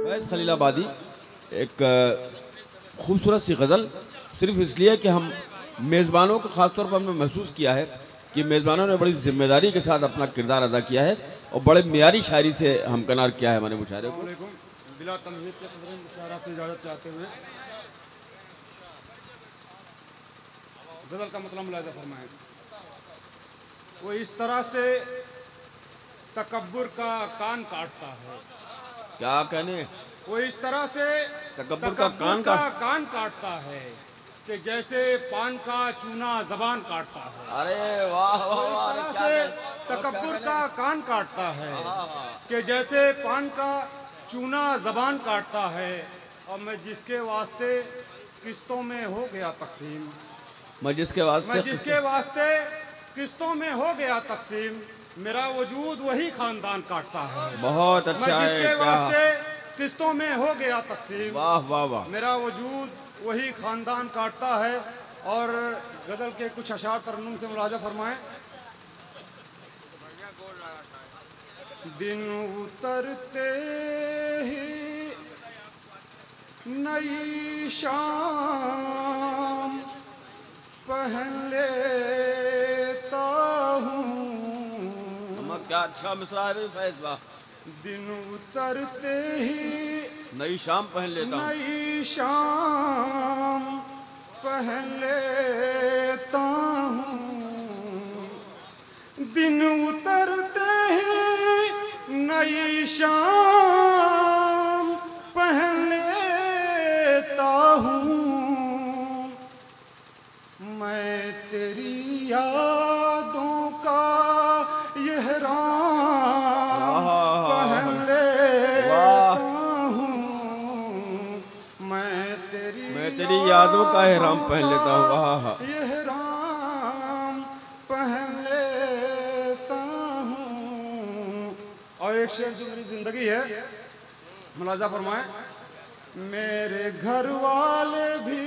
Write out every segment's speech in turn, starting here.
फैज़ खलीलाबादी एक खूबसूरत सी गज़ल सिर्फ इसलिए कि हम मेज़बानों को ख़ास तौर पर हमने महसूस किया है कि मेज़बानों ने बड़ी जिम्मेदारी के साथ अपना किरदार अदा किया है और बड़े मियारी शायरी से हमकनार किया है हमारे मुशायरे को। बिला तमहीद के सदर मुशायरा से इजाज़त चाहते हुए गज़ल का मतलब मुलाहिज़ा फरमाएं। वो इस तरह से तकब्बुर का कान काटता है। क्या कहने? वो इस तरह से तकब्बुर का कान काटता है कि जैसे पान का चूना जबान काटता है। अरे वाह वाह वाह! अरे क्या तकब्बुर का कान काटता है कि जैसे पान का चूना जबान काटता है। और मैं जिसके वास्ते किस्तों में हो गया तकसीम, मैं जिसके वास्ते किस्तों में हो गया तकसीम, मेरा वजूद वही खानदान काटता है। बहुत अच्छा है। जिसके वास्ते किस्तों में हो गया तकसीम, वाह वाह वाह! मेरा वजूद वही खानदान काटता है। और गजल के कुछ अशार तरन्नुम से मुलाजा फरमाएं। दिन उतरते ही नई शाम पहन लेता हूँ। क्या अच्छा मिसरा है फैज़, वाह! दिन उतरते ही नई शाम पहन लेता हूँ, नई शाम पहन लेता हूँ। दिन उतरते ही नई शाम पहन लेता हूँ। मैं तेरी यादों का यहराम पहन लेता हूँ। मैं तेरी यादों का एहराम पहन लेता हूँ। वाह! यहराम पहन लेता हूँ। और एक शेर जो मेरी जिंदगी है, मुलाजा फरमाएं। मेरे घर वाले भी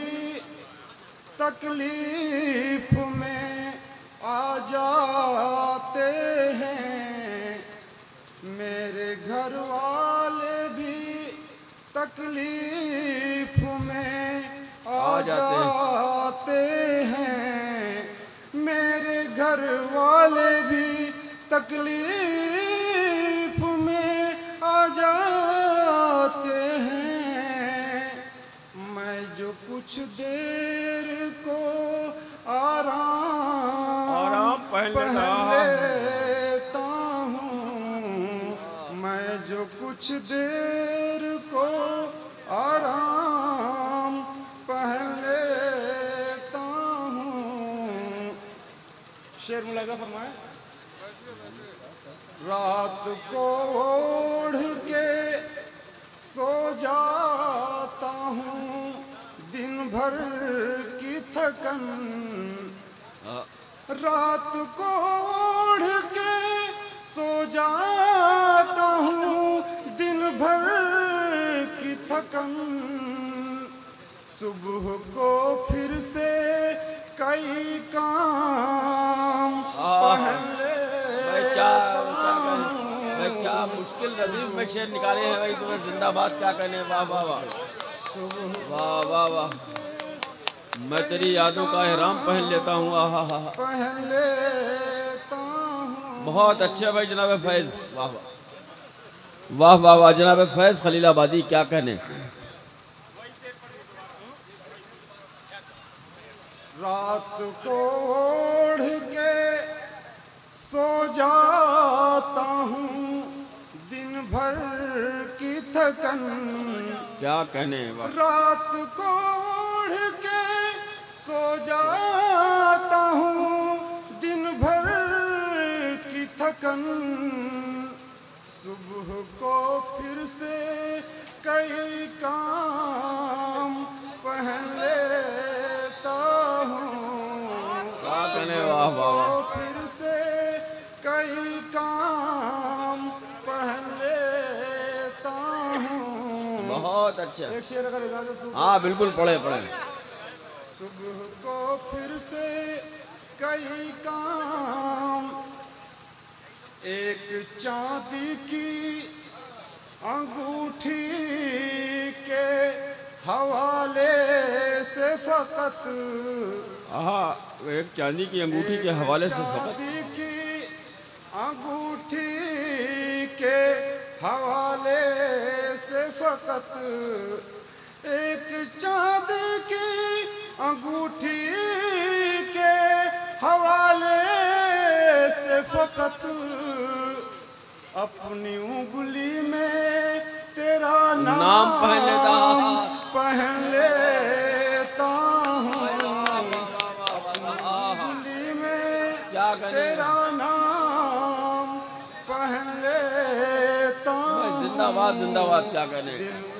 तकलीफ में आ जाते हैं। मेरे घर वाले भी तकलीफ में आ जाते हैं। मेरे घर वाले भी तकलीफ में आ जाते हैं। मैं जो कुछ देर को आराम पहन लेता हूँ। मैं जो कुछ देर को आराम पहन लेता हूँ। शेर मुलाजा फरमाए। रात को ओढ़ के सो जाता हूँ, दिन भर की थकन। रात को ओढ़ के सो जाता हूँ, दिन भर की थकन। सुबह को फिर से कई काम पहन क्या मुश्किल रदीफ में शेर निकाले हैं भाई, तुम्हें जिंदाबाद क्या कहने। वाह वाह वाह वाह वाह वाह! मैं तेरी यादों का एहराम पहन लेता हूँ। आहा हा! पहन लेता हूँ। बहुत अच्छे भाई जनाब फैज़, वाह वाह वाह वाह वाह! जनाब फैज़ खलीलाबादी क्या कहने। रात को ओढ़ के सो जाता हूँ, दिन भर की थकन। क्या कहने। रात को ओढ़ के सो जाता हूँ, दिन भर की थकन। सुबह को फिर से कई काम पहन लेता हूँ। क्या कहने। वाह वाह वाह! फिर से कई काम पहन लेता हूँ। बहुत अच्छा। एक शेर अगर इजाजत हो। हाँ बिल्कुल, पढ़े पढ़े। सुबह को फिर से कई काम, एक चांदी की अंगूठी के हवाले से फकत, एक चांदी की अंगूठी के हवाले से फकत, चांदी की अंगूठी के हवाले से फकत, एक चांदी की अंगूठी के हवाले से फकत, अपनी उंगली में तेरा नाम पहन लेता हूँ, उंगली में तेरा नाम पहन लेता हूँ। जिंदाबाद जिंदाबाद, क्या कहने।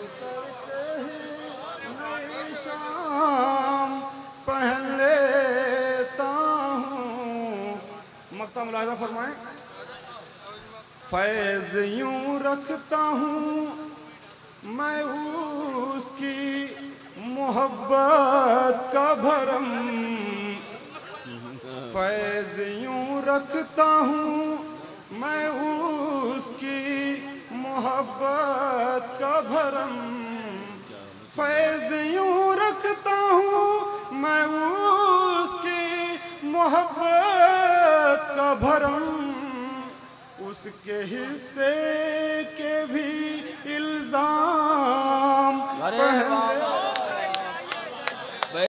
शाम पहन लेता हूँ। मक्ता मुलाहिजा फरमाएं। फैज़ यूं रखता हूँ मैं उसकी मोहब्बत का भरम, फैज़ यूं रखता हूँ मैं उसकी मोहब्बत का भरम, फैज़ यूं रखता हूँ मैं उसकी मोहब्बत का भरम, उसके हिस्से के भी इल्जाम पहन